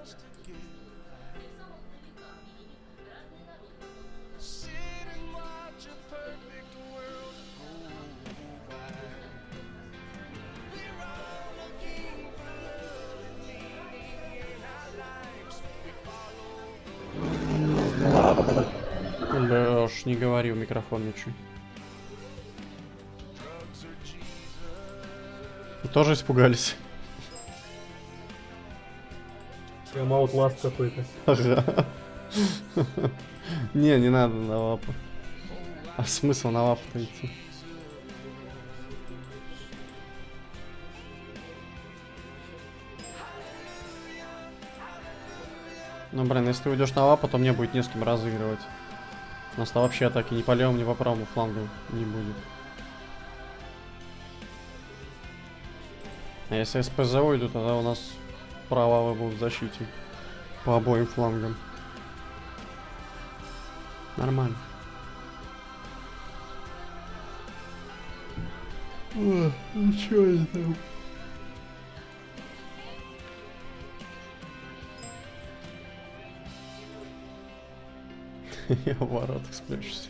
Лёш, не говори в микрофон ничего. Вы тоже испугались? Прям аутласт какой-то. Ага. Не надо на лапу. А смысл на лапу-то идти? Ну блин, если ты уйдешь на лапу, то мне будет не с кем разыгрывать. У нас вообще атаки ни по левому, ни по правому флангу не будет. А если СПЗ уйдут, тогда у нас провалы будут в защите. По обоим флангам. Нормально. Ничего не там. Я в воротах спрячусь.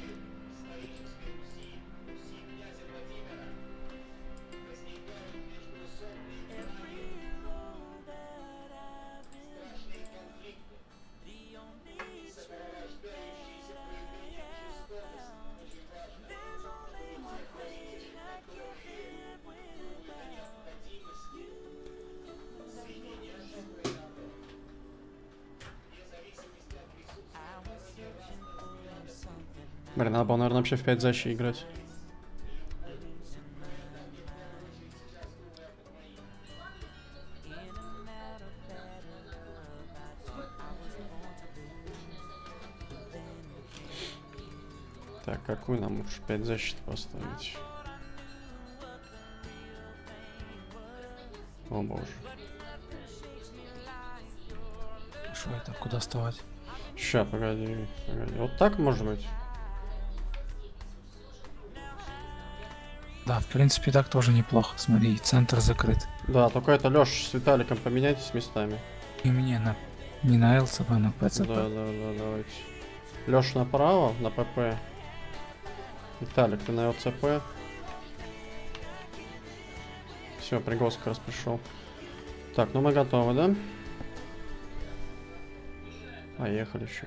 Блин, надо было, наверное, вообще в 5 защит играть. Так, какую нам лучше 5 защит поставить? О боже. Что это? Куда вставать? Ща, погоди. Вот так может быть? Да, в принципе, так тоже неплохо. Смотри, центр закрыт. Да, только это Лёш с Виталиком поменяйтесь местами. И мне не на ЛЦП, на ПЦП. Да, давайте. Лёш направо, на ПП. Виталик, ты на ЛЦП. Все, Пригоз как раз пришел. Так, ну мы готовы, да? Поехали еще.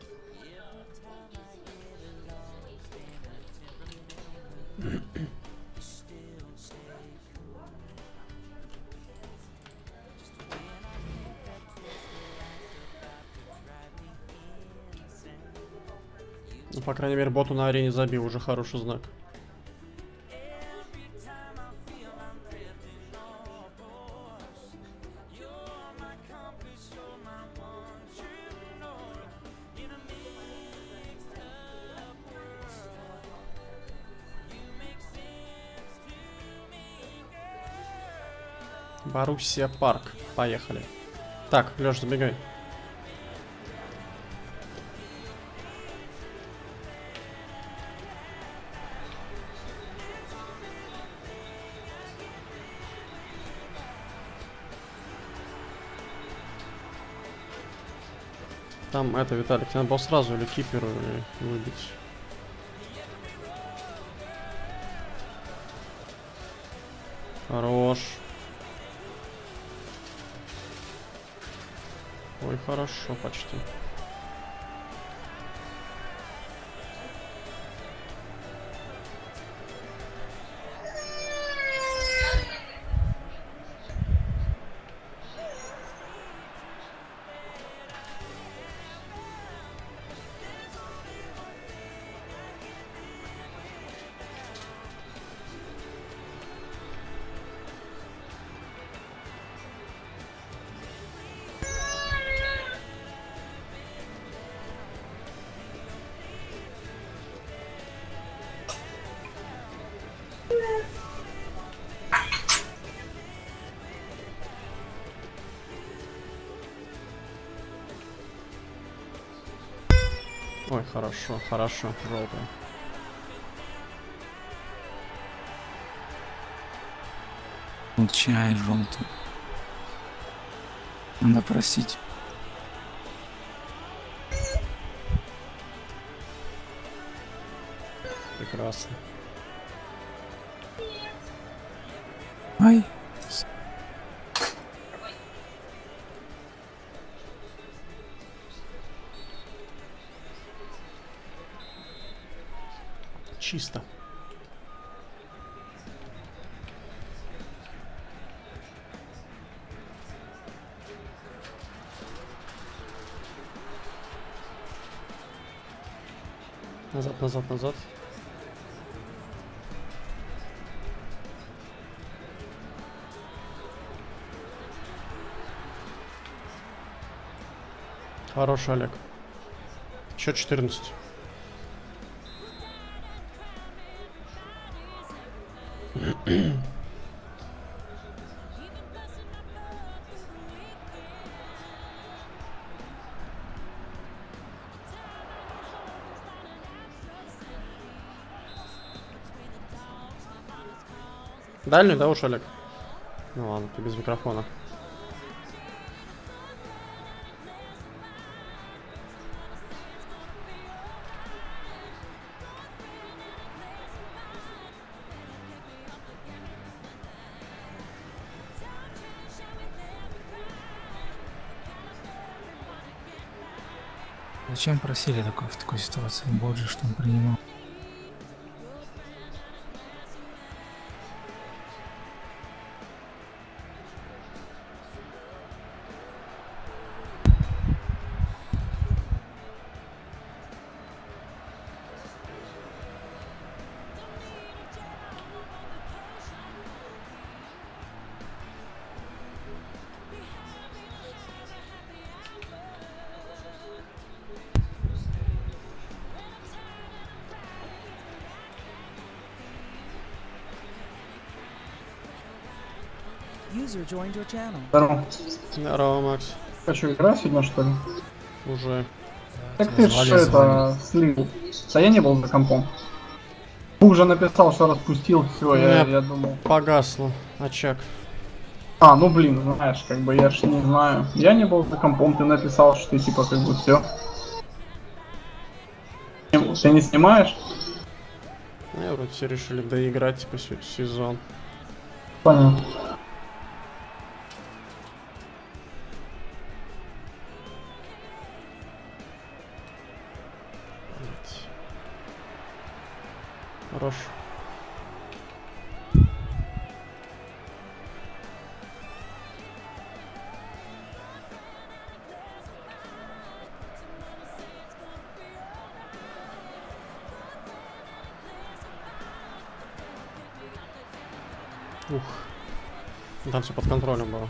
Ну, по крайней мере, боту на арене забил, уже хороший знак. Боруссия Парк. Поехали. Так, Лёш, забегай. Там это, Виталик, надо было сразу или киперу выбить. Хорош. Ой, хорошо, почти. Ой, хорошо, хорошо, желтая. Вот чай желтый. Надо просить. Прекрасно. Ай. Чисто. Назад, назад, назад. Хороший, Олег. Счет 14. Дальний, да, уж, Олег? Ну ладно, ты без микрофона. Зачем просили такой, в такой ситуации? Боже, что он принимал. User joined your channel. Здорово. Здорово, Макс. Хочу играть сегодня, что ли? Уже. Так ты ж это слил. Да я не был за компом. Уже написал, что распустил, все, я думал. Погасло. Очаг. А, ну блин, знаешь, как бы я ж не знаю. Я не был за компом, ты написал, что ты типа как бы все. Ты не снимаешь? Ну, вроде все решили доиграть, типа, сезон. Понятно. Хорош. Ух. Там все под контролем было.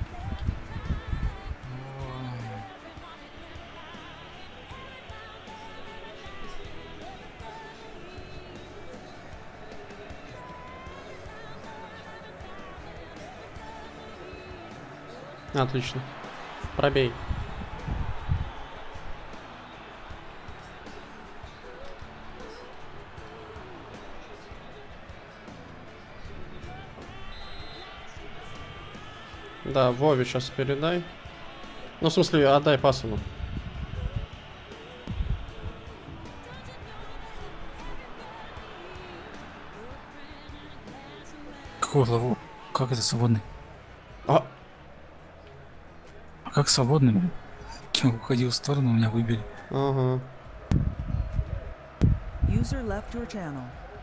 Отлично. Пробей. Да, Вове сейчас передай. Ну, в смысле, отдай пас ему. Какую главу? Как это свободный? А, А как свободный, блин? Я уходил в сторону, меня выбили. ага. User left your channel.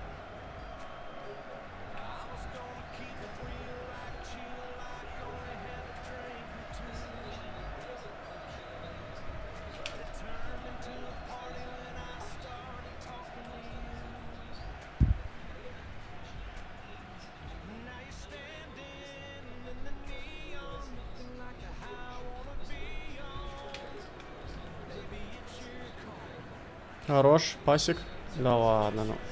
Хорош, пасик. Да ладно, ну.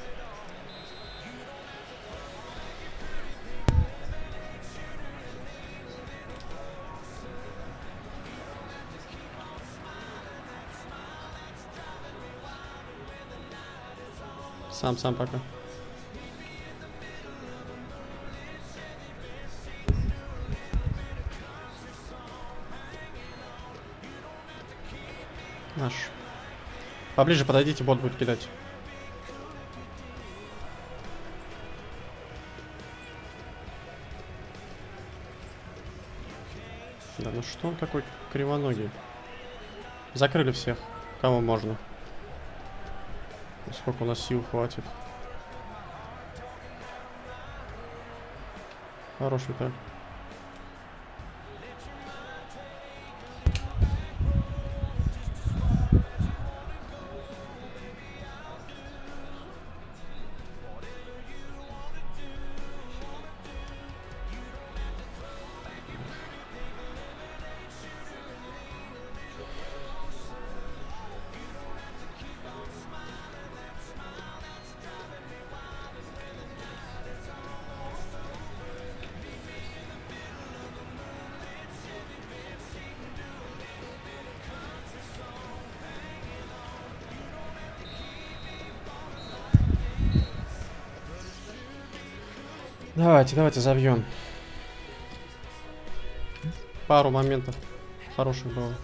Сам пока. Наш. Поближе подойдите, бот будет кидать. Да ну что он такой кривоногий? Закрыли всех, кого можно. Сколько у нас сил хватит. Хороший так. Давайте забьем. Пару моментов хороших было.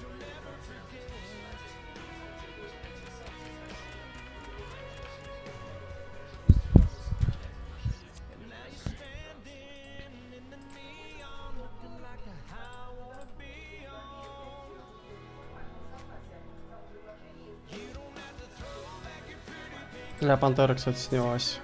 Для Пантеры, кстати, снялась.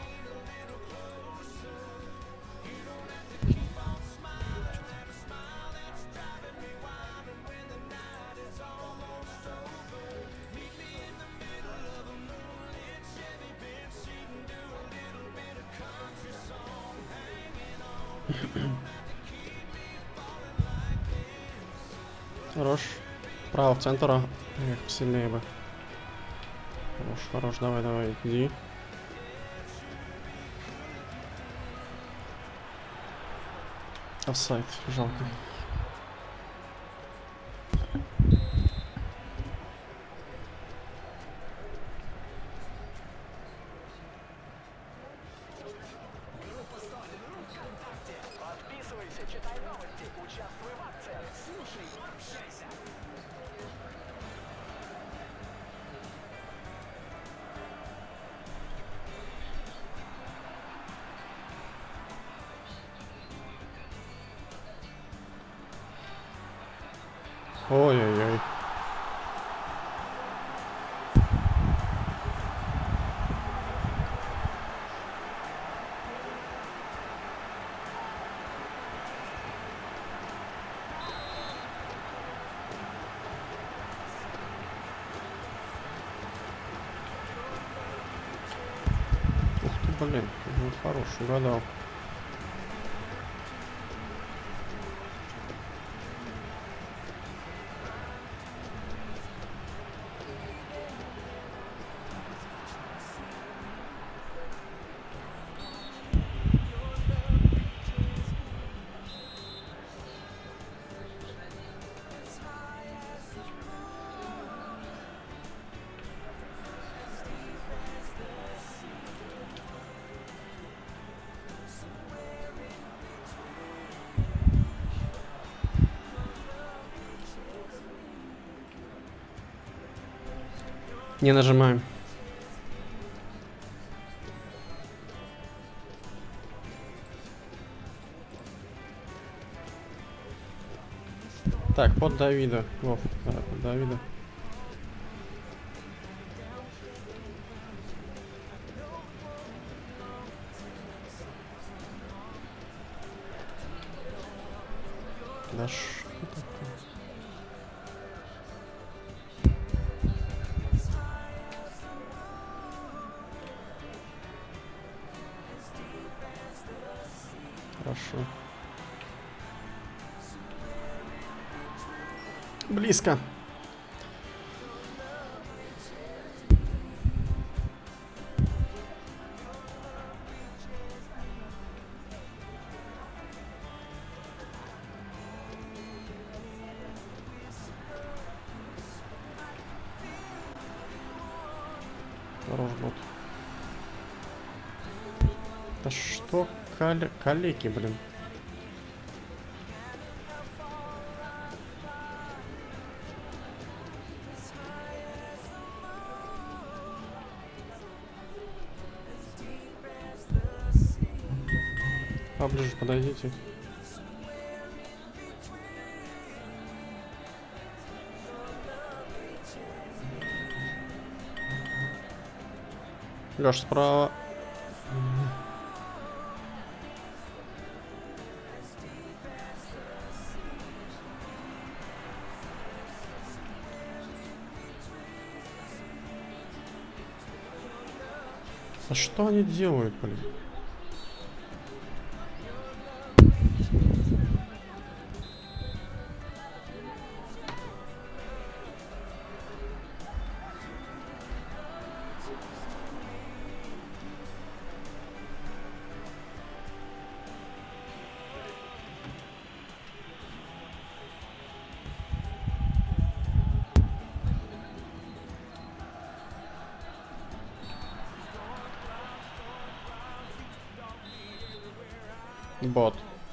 Хорош. Право в центр. Эх, сильнее бы. Хорош, давай, иди. Офсайд, жалко. Ой-ой-ой. Ух ты, блин, ну хорош, угадал. Не нажимаем. Так, под Давида. Вов, да, под Давида. Да что такое? Хорошо. Близко. Хорош бот. Да что калеки, блин. Поближе подойдите. Лёш справа. А что они делают, блин? Бот.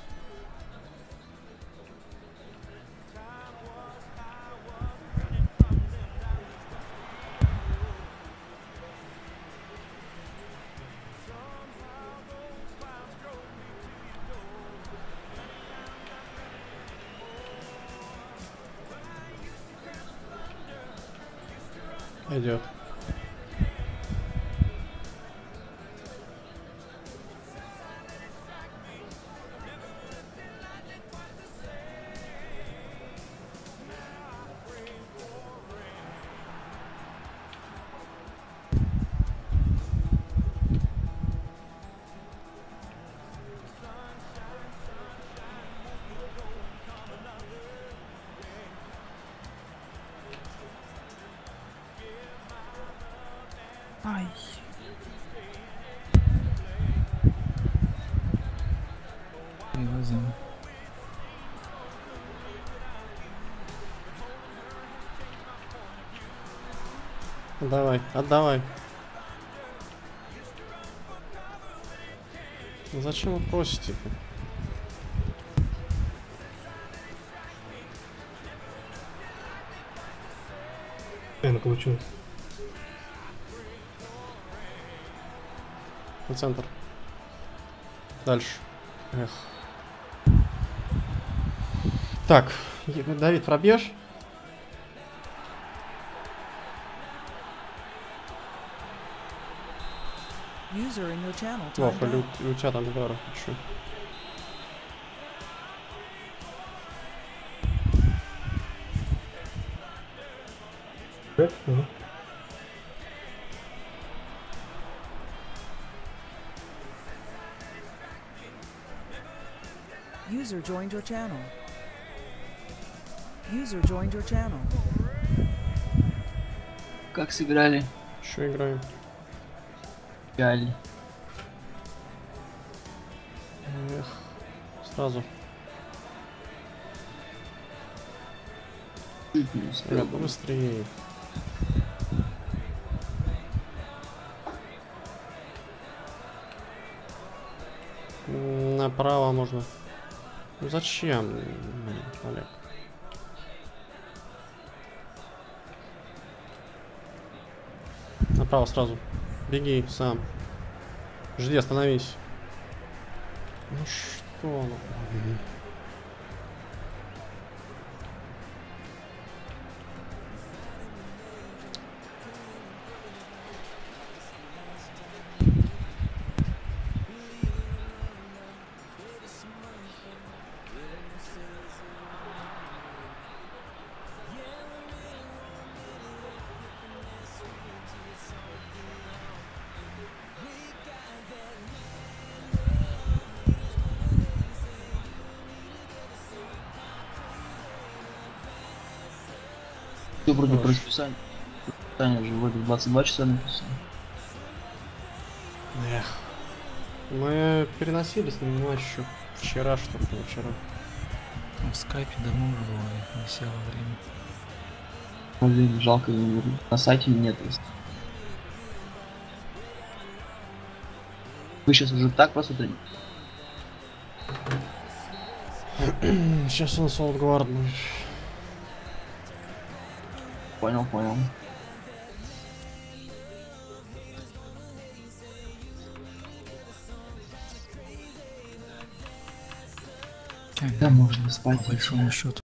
Идет. Ай. Перевозим. Давай, отдавай. Зачем вы просите-то? Правильно получилось. На центр. Дальше. Эх. Так, Давид, пробьешь? User in your channel Вов, timed или out. у тебя там удара хочу. Ага. User joined your channel. User joined your channel. Как сыграли? Еще играем. Жаль. Эх. Сразу. Чуть не успел. Ребят, быстрее. Направо можно. Ну зачем, Олег? Направо сразу. Беги сам. Жди, остановись. Ну что? Ну? Все вроде по расписанию. Расписание уже вроде 22 часа написано. Эх. Мы переносились на матч еще вчера, что ли, вчера. В скайпе давно уже было, не село время. Блин, жалко, на сайте нет. Вы сейчас уже так просто... Сейчас у нас Олдгвард будет. Понял, понял. Да, можно спать. По большому счету